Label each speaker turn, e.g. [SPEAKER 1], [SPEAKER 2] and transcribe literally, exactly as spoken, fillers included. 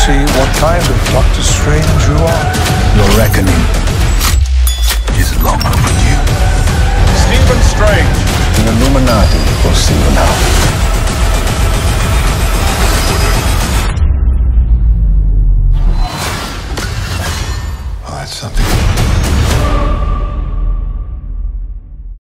[SPEAKER 1] see what kind of Doctor Strange you are.
[SPEAKER 2] Your reckoning